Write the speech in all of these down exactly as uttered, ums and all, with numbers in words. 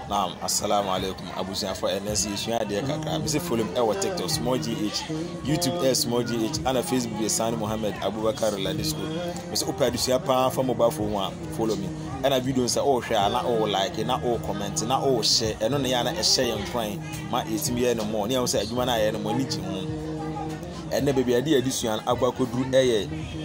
Naam, assalamu alaikum. Abusia for N S C de kakra. Me say follow me e TikTok small G H, YouTube e small G H, and Facebook be Sani Mohammed Abubakar Ladisco. Me say opa adusia pa for mobile phone one follow me. And a video say oh share na oh like na oh comment na oh share. E no na ya na e share yan kwan ma etimi e no more. Ne say adwuma na ye no mo ni ji ho. E na baby ade adusua agbakoduru eye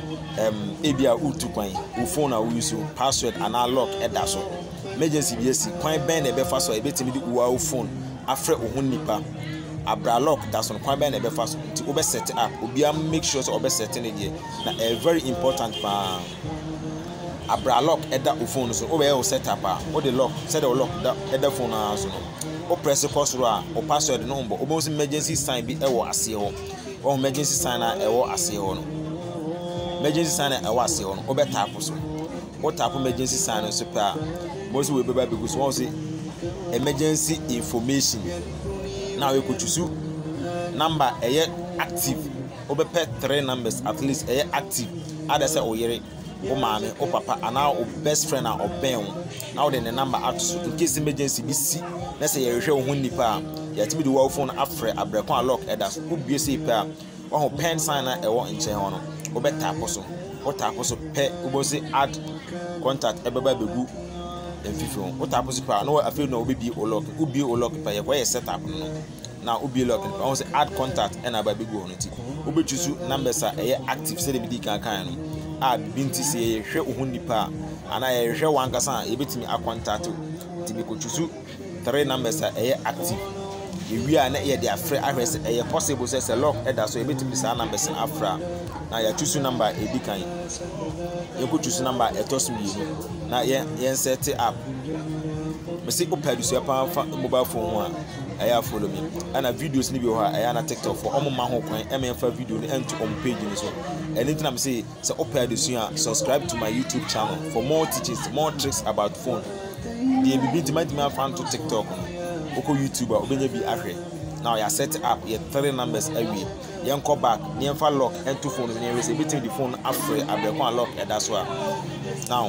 em ebia utu kwan wo phone na wo use password and lock e da so. Emergency B S C kwan ben na be fa so e betimi di wo phone afre wo nipa abra lock that's on kwan ben na be fa so nti wo be set up obi am make sure so wo be set in there na a very important pa abra lock e da wo phone so wo be set up a wo the lock set the lock da e da phone na so no wo press course ro a wo password no mbo wo be emergency sign bi e wo ase ho wo emergency sign na e wo ase ho no emergency sign na e wo ase ho no wo be tap so wo tap emergency sign so pa most we be because one say emergency information. Now you could choose number a active. Obe pet three numbers at least a active. Other say oh yere, oh mommy, oh papa, and now oh best friend or ben. Now then the number out in case emergency be see. Let's say you show one nipa. You to be the well phone after a break one lock at us. Who be say pair. One pen signer a one in chair on. Obe tap also. What tap also pay. Obo say add contact. Everybody be good. Enfifo what happens if no I feel no be o lock u be o lock pa ye where set up no now u be lock pa won say add contact and aba be go on ti u be choose numbers are active say be di kan kan no a binti say ye hwe ohun nipa ana ye hwe wan kasa ye betimi a contact ti be ko choose three numbers are active ye wi a na ye dey afre ahwese e possible say say lock e da so ye betimi say numbers afra na ya choose number e di kan ye ko choose number e to so bi na ye yen set up me say opa dusu pa mobile phone one aya follow me ana videos ni bi ho aya na TikTok for omo ma ho kwan e me fa video ni ento on page ni so anything am say say opa dusu subscribe to my YouTube channel for more teachings, more tricks about phone. The B B T might me fan to TikTok oko YouTuber obenya bi ahwe now ya set up your three numbers every yen call back yen fa lock and two phones and receive between the phone afre abekwan lock and that's why now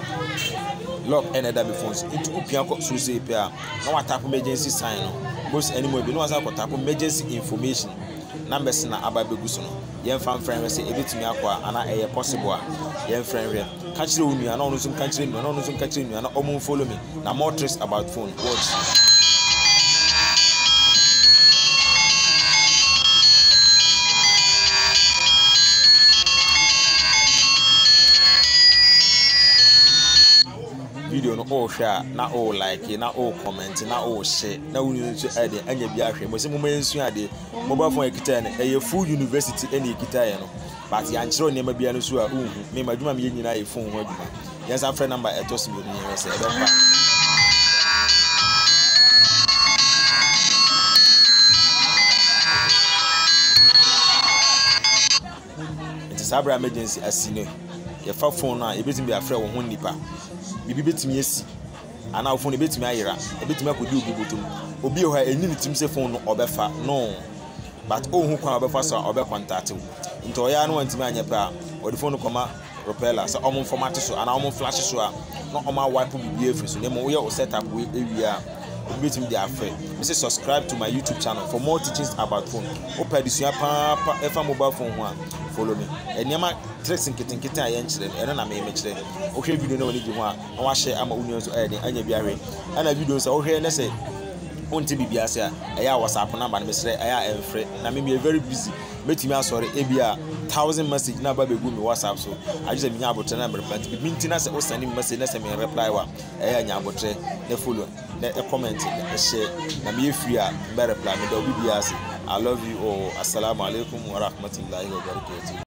lock and other phones into upia so say pair now tap emergency sign no most anymore be no asa tap emergency information numbers na ababeguso no yen fan friend say e betimi akwa ana e possible yen friend here catch the unu ana onu so catch the unu ana onu so catch the unu ana omo follow me na more tricks about phone watch. Video no all share na all like na all comment na all share na wuni nso ade anya bi ahwe mo se mo mensu ade mobile phone ekita na e full university ene ekita ye no but ya nchiro ne ma bia no so a uhu me madwuma me nyina e phone ho adwuma yes a friend number e to so ni ye se e be pa it is abra emergency asine ye fa phone na e betimi be afre wo ho nipa bibi betimi esi ana phone betimi ayira e betimi akodi obi botom obi ho eni ni tim se phone no obefa no but ohun kwa obefa so obe contact nto ya no antimi anya pa o de phone koma propeller so omo format so ana omo flash so a no omo wipe bibi efri so nemo we setup we ewia obi betimi dey afre me say subscribe to my YouTube channel for more teachings about phone opa disua pa pa efa mobile phone ho a follow me eniama tricks nkete nkete a yen kire eno na me me kire o hwe video na woni gi ho a na wa share ama unu so eh den anya bi ahwe ana video so o hwe na say onti bibia say eya WhatsApp number na me sire eya enfre na me be very busy metimi asore e bia one thousand message na ba begu me WhatsApp so I just me nya abotre na me reply bi ntina say o send me message na say me reply wa eya nya abotre na follow na e comment na share na me free a be reply me da bibia say I love you all. Assalamu alaikum wa rahmatullahi wa barakatuh.